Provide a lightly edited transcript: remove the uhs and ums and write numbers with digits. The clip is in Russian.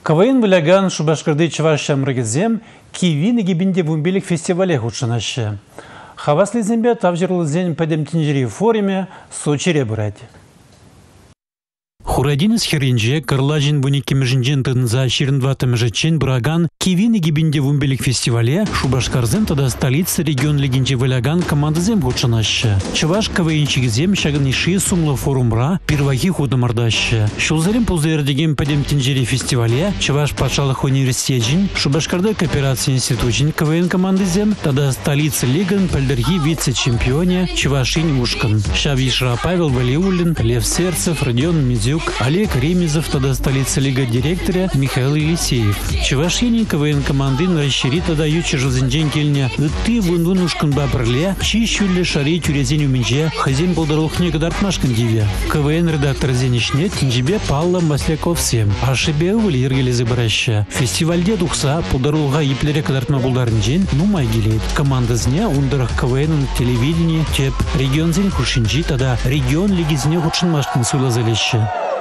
КВН выляган Шубашкарды Чувашьям рыгызем кивин гибинде вумбелик фестивале худшанаще. Хавасли зембе тавжирлызен пэдемтинжери форуме Сочире брать. Хурадинес херинже кырлажин буникемежинжен тынза ширинватымежечен браган кивини гибинде вумбелик фестивале Шубашкарзем тада столица регион легенде выляган командазем худшанаще. Чуваш КВНчигзем шагниши сумлы форумра перваки худымардаще. Шулзарем пулзердеген пэдемтинжери фестивале Чуваш патшалых университетжин Шубашкарды кооперация институтжин КВН командазем тада столица леган пальдерги вице-чемпионе Чувашин Ушкан. Шавишра Павел Валиулин, Лев Серцев, Родион Медюк, Олег Ремезов, тогда столица лига директора Михаил Елисеев. Чувашини КВН команды расширит тогда ючи жозенджен кельня. Ты вунушкан бабрле, чищули шари тюрезень уменже, хозяин полдорог некадарпмашкан диве. КВН редактор зенишнет, тебе Павла Масляков всем. А шебе ували иргелезы бараща. Фестиваль дедухса полдорога еплере кадарпма булдарнджен, ну майгелет. Команда зня ундарах КВН телевидение, теп регион зень хушинджи, тогда регион лиги зня худшин машкин сула залеща.